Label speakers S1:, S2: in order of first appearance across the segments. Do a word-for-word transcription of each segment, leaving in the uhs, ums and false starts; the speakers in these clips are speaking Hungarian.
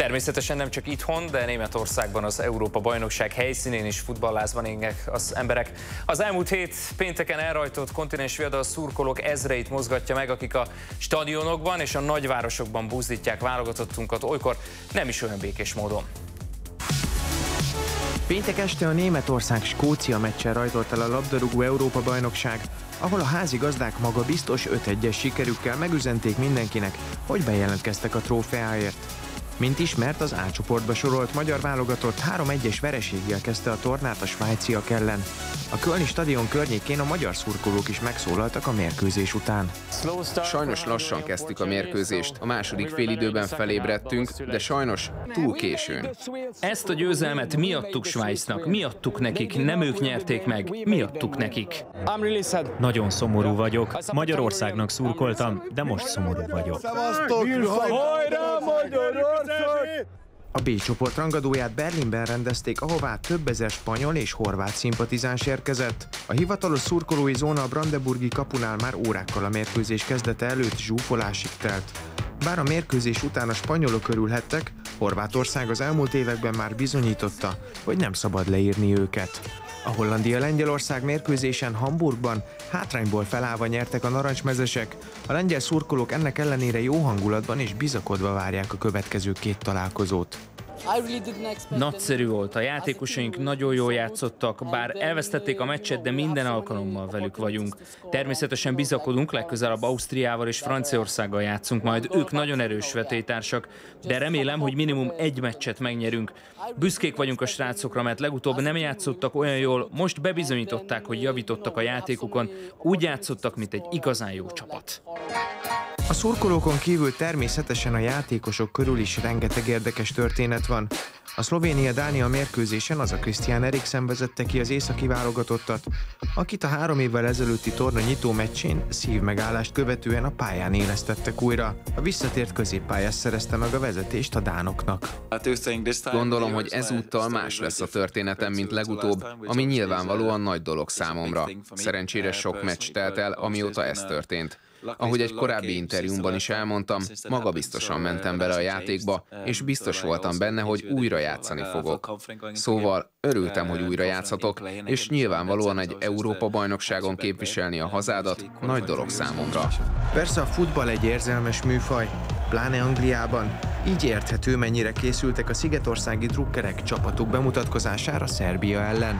S1: Természetesen nem csak itthon, de Németországban az Európa-bajnokság helyszínén is futballázban égnek az emberek. Az elmúlt hét pénteken elrajtott kontinens viadal szurkolók ezreit mozgatja meg, akik a stadionokban és a nagyvárosokban buzdítják válogatottunkat, olykor nem is olyan békés módon.
S2: Péntek este a Németország-Skócia meccsen rajtolt el a labdarúgó Európa-bajnokság, ahol a házigazdák magabiztos öt egyes sikerükkel megüzenték mindenkinek, hogy bejelentkeztek a trófeáért. Mint ismert, az A csoportba sorolt magyar válogatott három egyes vereséggel kezdte a tornát a svájciak ellen. A kölni stadion környékén a magyar szurkolók is megszólaltak a mérkőzés után.
S3: Sajnos lassan kezdtük a mérkőzést, a második félidőben felébredtünk, de sajnos túl későn.
S1: Ezt a győzelmet mi adtuk Svájcnak, mi adtuk nekik, nem ők nyerték meg, mi adtuk nekik.
S4: Nagyon szomorú vagyok, Magyarországnak szurkoltam, de most szomorú vagyok.
S2: A B csoport rangadóját Berlinben rendezték, ahová több ezer spanyol és horvát szimpatizáns érkezett. A hivatalos szurkolói zóna a brandenburgi kapunál már órákkal a mérkőzés kezdete előtt zsúfolásig telt. Bár a mérkőzés után a spanyolok örülhettek, Horvátország az elmúlt években már bizonyította, hogy nem szabad leírni őket. A Hollandia-Lengyelország mérkőzésen Hamburgban hátrányból felállva nyertek a narancsmezesek. A lengyel szurkolók ennek ellenére jó hangulatban és bizakodva várják a következő két találkozót.
S1: Nagyszerű volt, a játékosaink nagyon jól játszottak, bár elvesztették a meccset, de minden alkalommal velük vagyunk. Természetesen bizakodunk, legközelebb Ausztriával és Franciaországgal játszunk majd, ők nagyon erős vetélytársak, de remélem, hogy minimum egy meccset megnyerünk. Büszkék vagyunk a srácokra, mert legutóbb nem játszottak olyan jól, most bebizonyították, hogy javítottak a játékukon, úgy játszottak, mint egy igazán jó csapat.
S2: A szurkolókon kívül természetesen a játékosok körül is rengeteg érdekes történet van. A Szlovénia-Dánia mérkőzésen az a Christian Eriksen vezette ki az északi válogatottat, akit a három évvel ezelőtti torna nyitó meccsén szívmegállást követően a pályán élesztettek újra. A visszatért középpályás szerezte meg a vezetést a dánoknak.
S3: Gondolom, hogy ezúttal más lesz a történetem, mint legutóbb, ami nyilvánvalóan nagy dolog számomra. Szerencsére sok meccs telt el, amióta ez történt. Ahogy egy korábbi interjúmban is elmondtam, magabiztosan mentem bele a játékba, és biztos voltam benne, hogy újra játszani fogok. Szóval örültem, hogy újra játszhatok, és nyilvánvalóan egy Európa-bajnokságon képviselni a hazádat nagy dolog számomra.
S2: Persze a futball egy érzelmes műfaj, pláne Angliában. Így érthető, mennyire készültek a szigetországi drukkerek csapatuk bemutatkozására Szerbia ellen.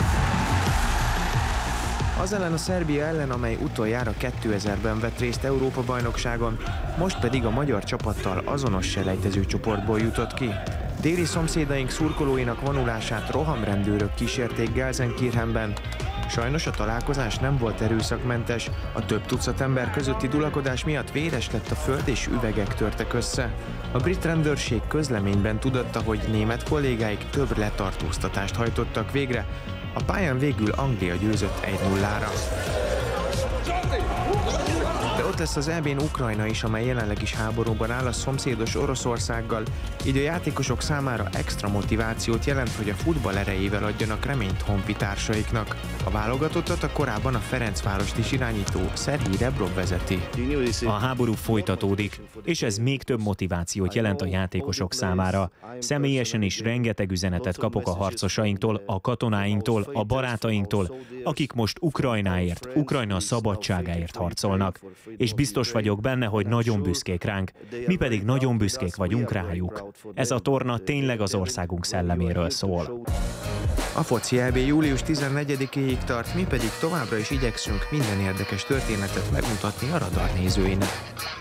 S2: Az ellen a Szerbia ellen, amely utoljára kétezerben vett részt Európa-bajnokságon, most pedig a magyar csapattal azonos selejtező csoportból jutott ki. Déli szomszédaink szurkolóinak vonulását rohamrendőrök kísérték Gelsenkirchenben. Sajnos a találkozás nem volt erőszakmentes, a több tucat ember közötti dulakodás miatt véres lett a föld és üvegek törtek össze. A brit rendőrség közleményben tudatta, hogy német kollégáik több letartóztatást hajtottak végre. A pályán végül Anglia győzött egy nullára. De ott lesz az é bén Ukrajna is, amely jelenleg is háborúban áll a szomszédos Oroszországgal, így a játékosok számára extra motivációt jelent, hogy a futball erejével adjanak reményt honfitársaiknak. A válogatottat a korábban a Ferencvárost is irányító Szerhij Rebrov vezeti.
S4: A háború folytatódik, és ez még több motivációt jelent a játékosok számára. Személyesen is rengeteg üzenetet kapok a harcosainktól, a katonáinktól, a barátainktól, akik most Ukrajnáért, Ukrajna szabadságáért harcolnak. És biztos vagyok benne, hogy nagyon büszkék ránk, mi pedig nagyon büszkék vagyunk rájuk. Ez a torna tényleg az országunk szelleméről szól.
S2: A foci é bé július tizennegyedikéig tart, mi pedig továbbra is igyekszünk minden érdekes történetet megmutatni a radar nézőinek.